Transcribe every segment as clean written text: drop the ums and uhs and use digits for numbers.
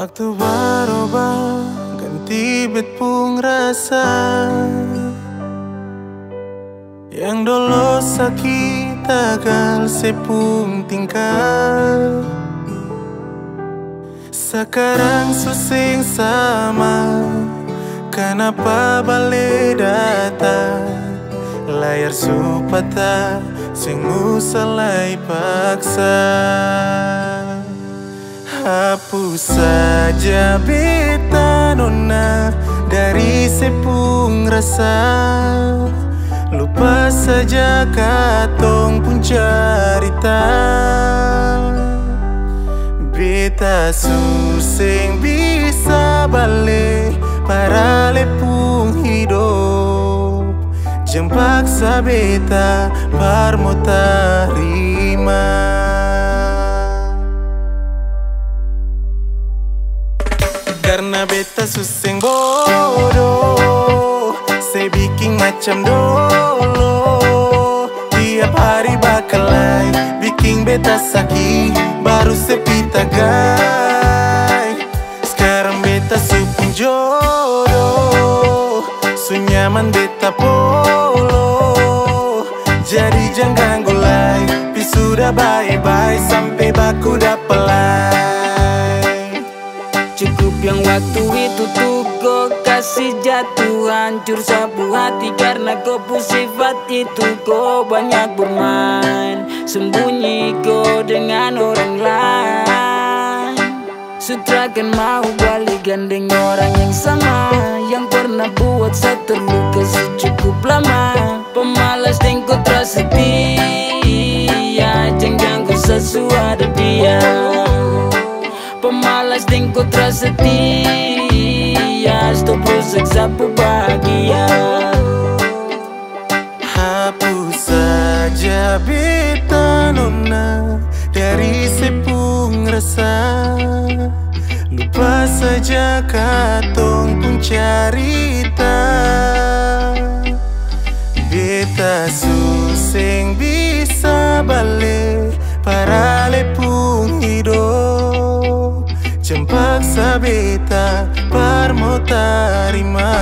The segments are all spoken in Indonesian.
Waktu berubah, ganti bet pung rasa. Yang dulu sakit tagal sepung tingkah. Sekarang susing sama, kenapa balik datang? Layar supata, sing usalai paksa. Hapus saja beta nona dari sepung rasa. Lupa saja katong pun cerita. Beta susing bisa balik para lepung hidup. Jam paksa beta parmo tarima. Karena beta suseng bodoh, saya bikin macam dulu. Tiap hari bakalai, bikin beta sakit, baru sepita gai. Sekarang beta supung jodoh, su nyaman beta polo. Jadi jangan ganggu lai, pi sudah bye-bye sampai baku dapelai. Cukup yang waktu itu tuh kau kasih jatuh, hancur sapu hati karena kau sifat itu. Kau banyak bermain, sembunyi kau dengan orang lain. Sutra kan mau balik gandeng orang yang sama, yang pernah buat saya terluka secukup lama. Pemalas dan kau terasa setia, jangan ganggu sesuatu dia. Pemalas dan kau terasa setia, stop rusak sapu bahagia. Hapus saja beta nona dari sepung rasa. Lupa saja katong pun cerita. Beta suseng bisa balik para lepung hidup. Jam paksa beta parmo tarima.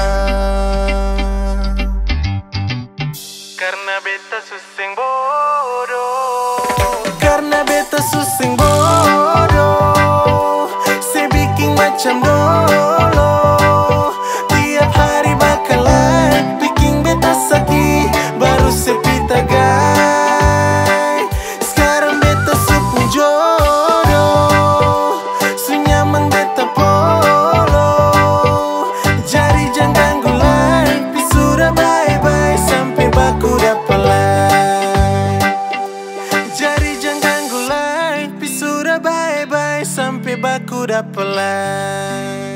Karena beta suseng bodoh, karena beta suseng bodoh, saya bikin macam dulu. Tiap hari bakalai, bikin beta sakit, baru sepita gai. Sekarang beta supung jodoh, su nyaman beta polo. Jadi jangan ganggu lai, pi sudah bye-bye sampai baku dapelai. Jadi jangan ganggu lai, pi sudah bye-bye sampai baku dapelai.